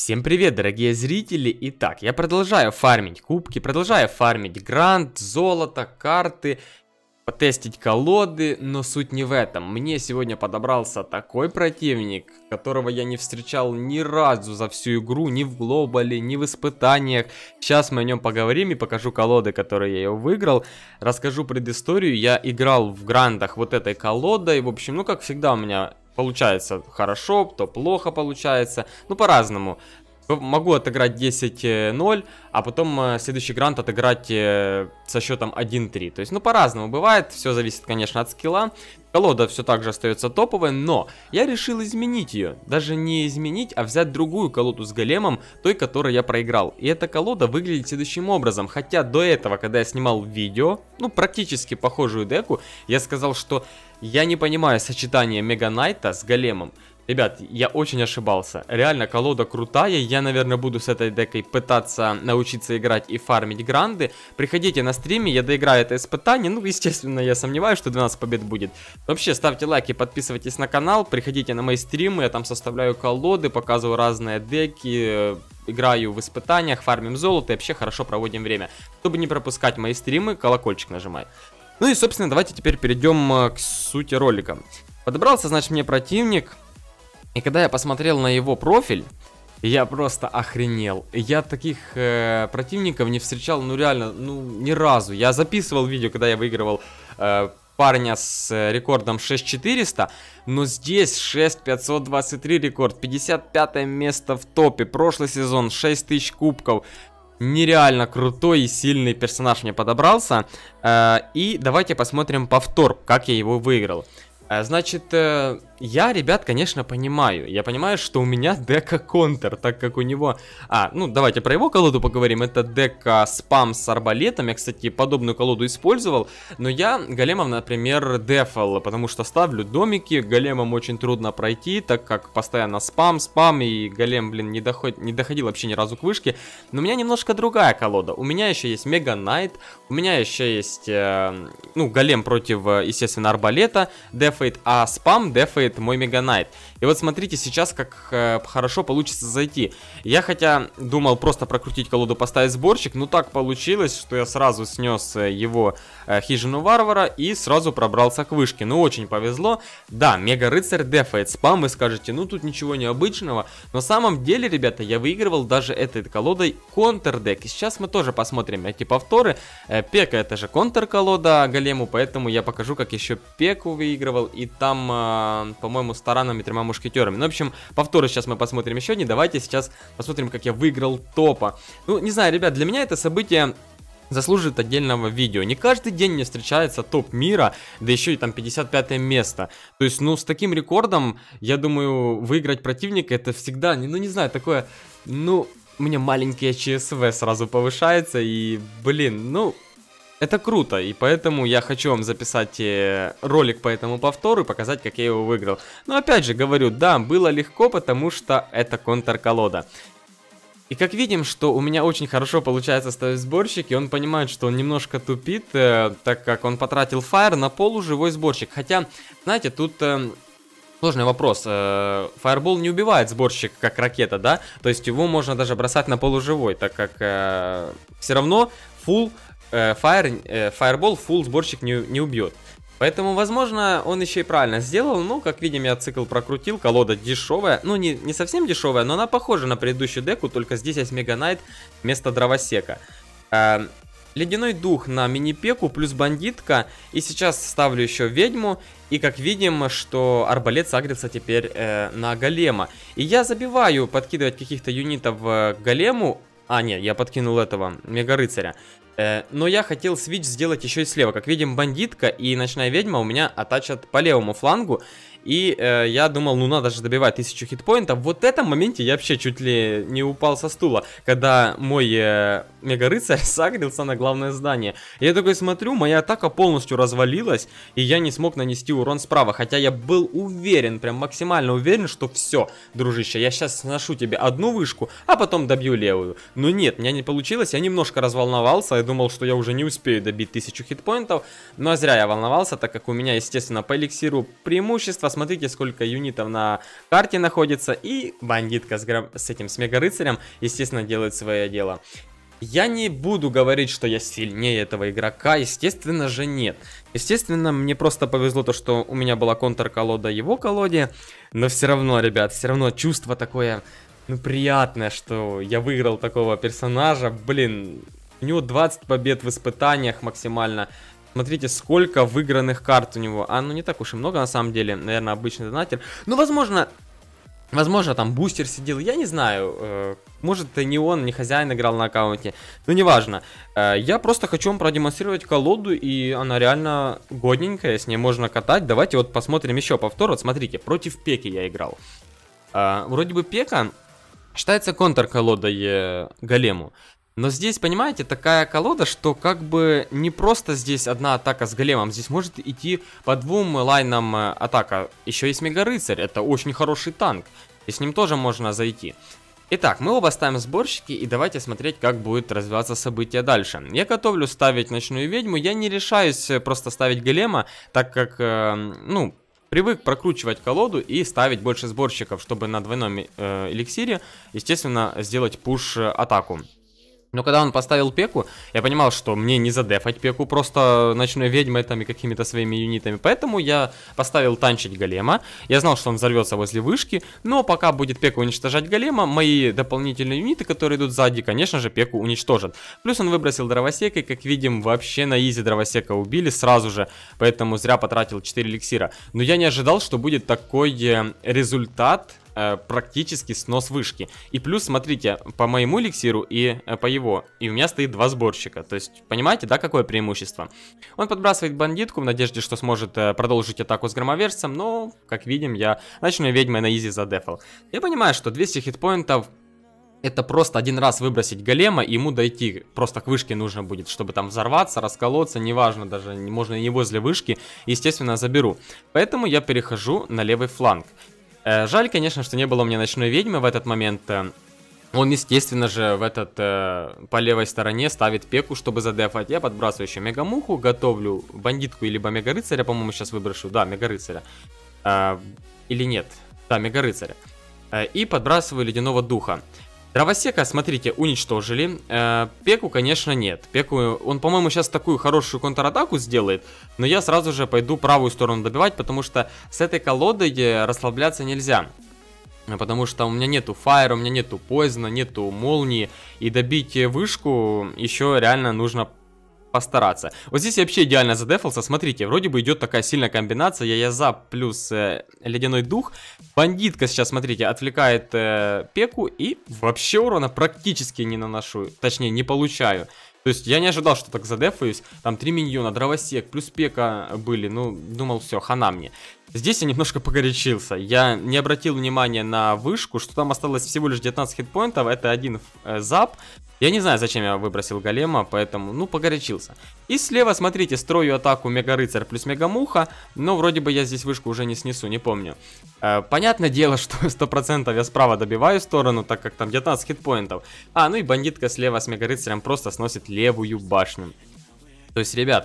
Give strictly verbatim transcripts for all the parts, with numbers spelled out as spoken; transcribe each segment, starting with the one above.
Всем привет, дорогие зрители! Итак, я продолжаю фармить кубки, продолжаю фармить грант, золото, карты, потестить колоды, но суть не в этом. Мне сегодня подобрался такой противник, которого я не встречал ни разу за всю игру, ни в глобале, ни в испытаниях. Сейчас мы о нем поговорим и покажу колоды, которые я его выиграл. Расскажу предысторию. Я играл в грандах вот этой колодой. В общем, ну как всегда у меня получается хорошо, то плохо получается. Ну по-разному. Могу отыграть десять ноль, а потом э, следующий грант отыграть э, со счетом один три. То есть, ну, по-разному бывает. Все зависит, конечно, от скилла. Колода все так же остается топовой, но я решил изменить ее. Даже не изменить, а взять другую колоду с големом, той, которой я проиграл. И эта колода выглядит следующим образом. Хотя до этого, когда я снимал видео, ну, практически похожую деку, я сказал, что я не понимаю сочетание Мега Найта с големом. Ребят, я очень ошибался. Реально, колода крутая. Я, наверное, буду с этой декой пытаться научиться играть и фармить гранды. Приходите на стриме, я доиграю это испытание. Ну, естественно, я сомневаюсь, что двенадцать побед будет. Вообще, ставьте лайки, подписывайтесь на канал. Приходите на мои стримы, я там составляю колоды, показываю разные деки. Играю в испытаниях, фармим золото и вообще хорошо проводим время. Чтобы не пропускать мои стримы, колокольчик нажимай. Ну и, собственно, давайте теперь перейдем к сути ролика. Подобрался, значит, мне противник. И когда я посмотрел на его профиль, я просто охренел. Я таких э, противников не встречал, ну реально, ну ни разу. Я записывал видео, когда я выигрывал э, парня с э, рекордом шесть четыреста, но здесь шесть пятьсот двадцать три рекорд, пятьдесят пятое место в топе, прошлый сезон шесть тысяч кубков. Нереально крутой и сильный персонаж мне подобрался. Э, и давайте посмотрим повтор, как я его выиграл. Значит, э, я, ребят, конечно, понимаю. Я понимаю, что у меня дека контр, так как у него... А, ну, давайте про его колоду поговорим. Это дека спам с арбалетом. Я, кстати, подобную колоду использовал. Но я големом, например, дефал, потому что ставлю домики. Големом очень трудно пройти, так как постоянно спам, спам. И голем, блин, не, доход... не доходил вообще ни разу к вышке. Но у меня немножко другая колода. У меня еще есть Мега Найт. У меня еще есть, э, ну, голем против, естественно, арбалета. Дефает, а спам дефает мой Мега Найт. И вот смотрите сейчас, как э, хорошо получится зайти. Я хотя думал просто прокрутить колоду, поставить сборщик, но так получилось, что я сразу снес его э, хижину варвара и сразу пробрался к вышке. Ну очень повезло. Да, Мега Рыцарь дефает спам, вы скажете, ну тут ничего необычного. Но на самом деле, ребята, я выигрывал даже этой колодой контрдек. И сейчас мы тоже посмотрим эти повторы. Э, Пека это же контр колода голему, поэтому я покажу, как еще Пеку выигрывал. И там, э, по-моему, с таранами, тремя мушкетерами. Ну, в общем, повторы сейчас мы посмотрим еще не. Давайте сейчас посмотрим, как я выиграл топа. Ну, не знаю, ребят, для меня это событие заслуживает отдельного видео. Не каждый день мне встречается топ мира, да еще и там пятьдесят пятое место. То есть, ну, с таким рекордом, я думаю, выиграть противника это всегда, ну, не знаю, такое, ну, у меня маленькие ЧСВ сразу повышается, и, блин, ну... Это круто, и поэтому я хочу вам записать э, ролик по этому повтору и показать, как я его выиграл. Но опять же говорю, да, было легко, потому что это контр-колода. И как видим, что у меня очень хорошо получается ставить сборщик, и он понимает, что он немножко тупит, э, так как он потратил фаер на полуживой сборщик. Хотя, знаете, тут... Э, Сложный вопрос. Фаербол не убивает сборщик как ракета, да? То есть его можно даже бросать на полуживой, так как э, все равно full э, fire, э, фаербол full сборщик не, не убьет. Поэтому, возможно, он еще и правильно сделал. Ну, как видим, я цикл прокрутил. Колода дешевая. Ну, не, не совсем дешевая, но она похожа на предыдущую деку, только здесь есть Мега Найт вместо дровосека. Э, Ледяной дух на мини-пеку плюс бандитка. И сейчас ставлю еще ведьму. И как видим, что арбалет сагрился теперь э, на голема. И я забиваю подкидывать каких-то юнитов э, голему. А, нет, я подкинул этого Мега Рыцаря. Э, но я хотел свич сделать еще и слева. Как видим, бандитка и ночная ведьма у меня атачат по левому флангу. И э, я думал, ну надо же добивать тысячу хитпоинтов. Вот в этом моменте я вообще чуть ли не упал со стула, когда мой э, Мега Рыцарь сагрился на главное здание. Я такой смотрю, моя атака полностью развалилась, и я не смог нанести урон справа. Хотя я был уверен, прям максимально уверен, что все, дружище, я сейчас сношу тебе одну вышку, а потом добью левую. Но нет, у меня не получилось, я немножко разволновался, я думал, что я уже не успею добить тысячу хитпоинтов. Но зря я волновался, так как у меня, естественно, по эликсиру преимущество. Смотрите, сколько юнитов на карте находится. И бандитка с, граб... с этим, с мега-рыцарем, естественно, делает свое дело. Я не буду говорить, что я сильнее этого игрока, естественно же нет. Естественно, мне просто повезло то, что у меня была контр-колода его колоде. Но все равно, ребят, все равно чувство такое, ну, приятное, что я выиграл такого персонажа. Блин, у него двадцать побед в испытаниях максимально. Смотрите, сколько выигранных карт у него. А, ну не так уж и много на самом деле, наверное, обычный донатер. Ну, возможно... Возможно, там бустер сидел, я не знаю, э, может, не он, не хозяин играл на аккаунте, но неважно. Э, я просто хочу вам продемонстрировать колоду, и она реально годненькая, с ней можно катать. Давайте вот посмотрим еще повтор. Вот смотрите, против Пеки я играл. Э, вроде бы Пека считается контр-колодой э, голему. Но здесь, понимаете, такая колода, что как бы не просто здесь одна атака с големом. Здесь может идти по двум лайнам атака. Еще есть мега-рыцарь, это очень хороший танк. И с ним тоже можно зайти. Итак, мы оба ставим сборщики, и давайте смотреть, как будет развиваться события дальше. Я готовлю ставить ночную ведьму, я не решаюсь просто ставить голема, так как, э, ну... привык прокручивать колоду и ставить больше сборщиков, чтобы на двойном э, эликсире, естественно, сделать пуш-атаку. Но когда он поставил Пеку, я понимал, что мне не задефать Пеку просто ночной ведьмой там и какими-то своими юнитами. Поэтому я поставил танчить голема. Я знал, что он взорвется возле вышки. Но пока будет Пека уничтожать голема, мои дополнительные юниты, которые идут сзади, конечно же, Пеку уничтожат. Плюс он выбросил дровосека, и, как видим, вообще на изи дровосека убили сразу же. Поэтому зря потратил четыре эликсира. Но я не ожидал, что будет такой результат. Практически снос вышки. И плюс, смотрите, по моему эликсиру и э, по его. И у меня стоит два сборщика. То есть, понимаете, да, какое преимущество? Он подбрасывает бандитку в надежде, что сможет э, продолжить атаку с громовержцем. Но, как видим, я ночной ведьмой на изи задефал. Я понимаю, что двести хитпоинтов это просто один раз выбросить голема, и ему дойти просто к вышке нужно будет, чтобы там взорваться, расколоться, неважно, даже можно и не возле вышки. Естественно, заберу. Поэтому я перехожу на левый фланг. Жаль, конечно, что не было у меня ночной ведьмы в этот момент. Он, естественно же, в этот э, по левой стороне ставит Пеку, чтобы задефать. Я подбрасываю еще мегамуху, готовлю бандитку либо мега-рыцаря, по-моему, сейчас выброшу. Да, мега-рыцаря. Э, или нет? Да, мега-рыцаря. Э, и подбрасываю ледяного духа. Дровосека, смотрите, уничтожили. Э, Пеку, конечно, нет. Пеку, он, по-моему, сейчас такую хорошую контратаку сделает. Но я сразу же пойду правую сторону добивать, потому что с этой колодой расслабляться нельзя. Потому что у меня нету фаера, у меня нету поизона, нету молнии. И добить вышку еще реально нужно постараться. Вот здесь я вообще идеально задефался. Смотрите, вроде бы идет такая сильная комбинация. Я-я-за плюс э, ледяной дух. Бандитка сейчас, смотрите, отвлекает э, Пеку. И вообще урона практически не наношу. Точнее, не получаю. То есть я не ожидал, что так задефаюсь. Там три миньона, дровосек, плюс Пека были. Ну, думал, все, хана мне. Здесь я немножко погорячился. Я не обратил внимания на вышку, что там осталось всего лишь девятнадцать хитпоинтов. Это один э, зап. Я не знаю, зачем я выбросил голема, поэтому, ну, погорячился. И слева, смотрите, строю атаку мега-рыцарь плюс мега-муха. Но вроде бы я здесь вышку уже не снесу, не помню. Э, понятное дело, что сто процентов я справа добиваю сторону, так как там девятнадцать хитпоинтов. А, ну и бандитка слева с мега-рыцарем просто сносит левую башню. То есть, ребят...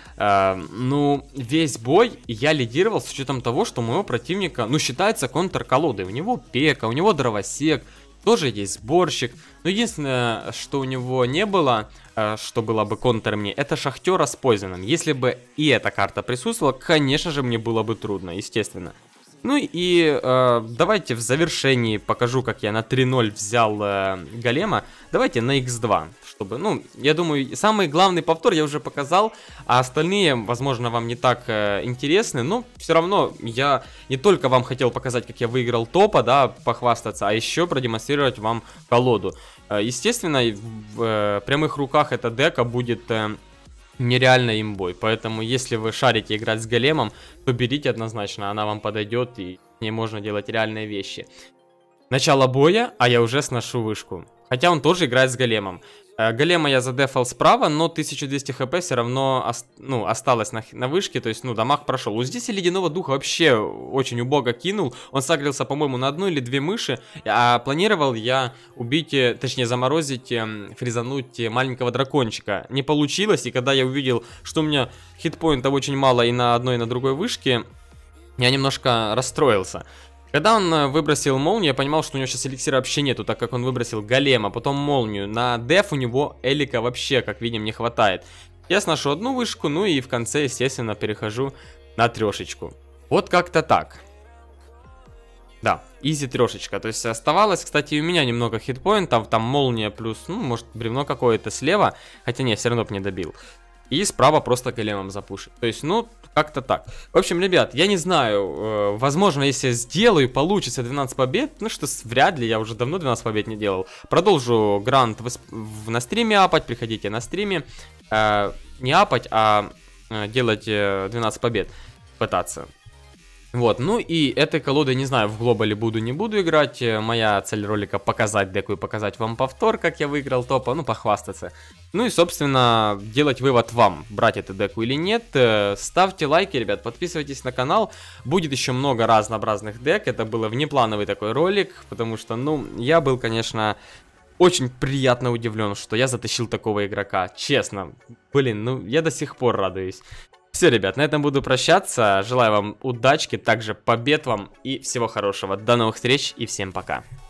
Uh, ну, весь бой я лидировал с учетом того, что у моего противника, ну, считается контр-колодой. У него Пека, у него дровосек, тоже есть сборщик. Но единственное, что у него не было, uh, что было бы контр мне, это шахтера с поизоном. Если бы и эта карта присутствовала, конечно же, мне было бы трудно, естественно. Ну и э, давайте в завершении покажу, как я на три ноль взял э, голема. Давайте на икс два, чтобы, ну, я думаю, самый главный повтор я уже показал, а остальные, возможно, вам не так э, интересны, но все равно я не только вам хотел показать, как я выиграл топа, да, похвастаться, а еще продемонстрировать вам колоду. Э, естественно, в э, прямых руках эта дека будет... Э, нереально имбой, поэтому если вы шарите играть с големом, то берите однозначно, она вам подойдет и с ней можно делать реальные вещи. Начало боя, а я уже сношу вышку, хотя он тоже играет с големом. Голема я задефал справа, но тысяча двести хп все равно ост ну, осталось на, на вышке, то есть, ну, дамаг прошел. У здесь и ледяного духа вообще очень убого кинул. Он сагрился, по-моему, на одну или две мыши, а планировал я убить, точнее, заморозить, фризануть маленького дракончика. Не получилось, и когда я увидел, что у меня хитпоинтов очень мало и на одной, и на другой вышке, я немножко расстроился. Когда он выбросил молнию, я понимал, что у него сейчас эликсира вообще нету, так как он выбросил голема, потом молнию. На деф у него элика вообще, как видим, не хватает. Я сношу одну вышку, ну и в конце, естественно, перехожу на трешечку. Вот как-то так. Да, изи трешечка. То есть оставалось, кстати, у меня немного хитпоинтов, там молния плюс, ну, может, бревно какое-то слева, хотя не, все равно бы не добил. И справа просто големом запушит. То есть, ну, как-то так. В общем, ребят, я не знаю, э, возможно, если я сделаю, получится двенадцать побед. Ну, что вряд ли, я уже давно двенадцать побед не делал. Продолжу грант в, в, на стриме апать, приходите на стриме. Э, не апать, а э, делать э, двенадцать побед. Пытаться. Вот, ну и этой колодой, не знаю, в глобале буду, не буду играть. Моя цель ролика показать деку и показать вам повтор, как я выиграл топа, ну, похвастаться. Ну и, собственно, делать вывод вам, брать эту деку или нет. Ставьте лайки, ребят, подписывайтесь на канал. Будет еще много разнообразных дек, это был внеплановый такой ролик, потому что, ну, я был, конечно, очень приятно удивлен, что я затащил такого игрока. Честно, блин, ну, я до сих пор радуюсь. Все, ребят, на этом буду прощаться. Желаю вам удачки, также побед вам и всего хорошего. До новых встреч и всем пока.